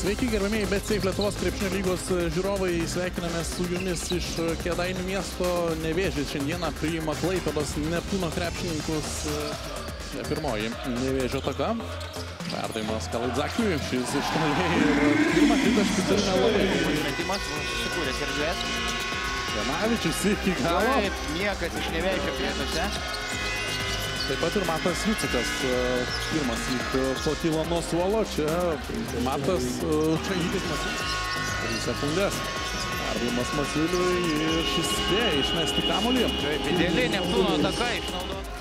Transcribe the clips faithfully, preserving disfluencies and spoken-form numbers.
Sveiki, gerbėmiai BetSafe Lietuvos krepšinio lygos žiūrovai, sveikiname su jumis iš Kėdainių miesto. Nevėžis šiandieną priima Klaipėdos Neptūno krepšininkus. Pirmoji Nevėžio ataka. Perdavimas Kalidzakiui, šis iš toli ir pirmą tritaškį turime labai. Metimas susikūręs erdvės. Janavičius iki galo. Taip, niekas iš Nevėžio prietose. Taip pat ir Matas Jucikas, pirmas pakilo nuo suolo, čia Matas čia įveikimas tris sekundės. Perdavimas Masiuliui ir šis spėja išmesti kamuolį. Taip, ideali Neptūno ataka išnaudota.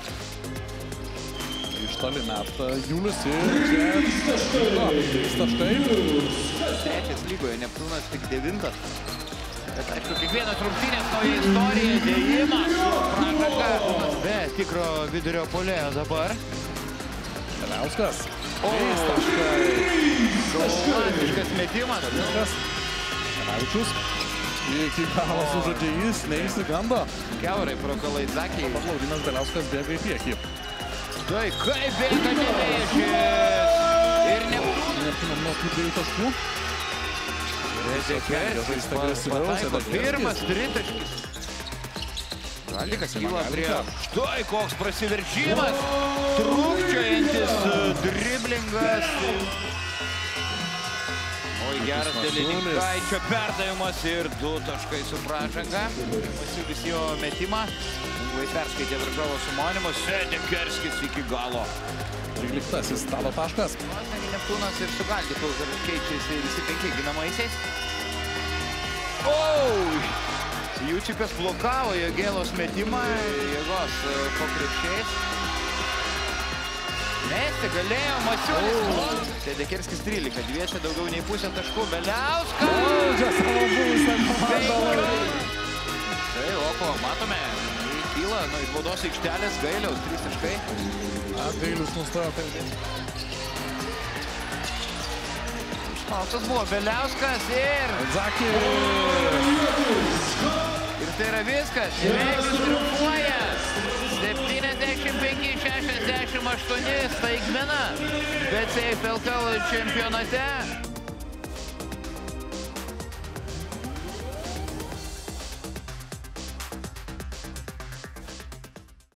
Iš toli meta Julius ir čia trys taškai. Trečias lygoje, Neptūnas tik devintas. Bet aišku, kiekvienas rungtynės nauja istorija, dėjimas, pražanga. Be tikro vidurio puolėjo dabar. Keliauskas. trys taškai. Gaulatiškas metimas. Keliavičius. Iki galo sužaidė jis, neįsigando. Kiaurai pro Kalidzakiui. Laurynas Beliauskas bėga į priekį. Tai kaip bėga Nevėžis. Ir Neptūnas. Neptūnas nuo tų dviejų taškų. Rezekerskis pataiko pirmas tritaškis. Žaldikas kyla prie... Štai koks prasiveržimas. Trūkčiojantis driblingas. Oi, geras Delininkaičio perdavimas ir du taškai su pražanga. Masiulis jo metimą. Lengvai perskaitė varžovo sumanymus. Rezekerskis iki galo. tryliktasis stalo taškas. Neptūnas ir su Galdiku keičiasi visi penki ginamaisiais. O! Jucikas blokavo Jogėlos metimą. Jėgos po krepšiais. Mesti galėjo Masiulis. Rezekerskis trylika, dviese daugiau nei pusę taškų. Beliauskas! Čia savo buvusią komandą. Tai, Oko, matome. Kyla nuo iš baudos aikštelės Gailiaus, trys taškai. Gailius nustojo kalbėti. Išmaltas buvo Beliauskas ir... Kalidzakiui. Ir tai yra viskas. Nevėžis triumfuoja. septyniasdešimt penki šešiasdešimt aštuoni staigmena BetSafe L K L čempionate.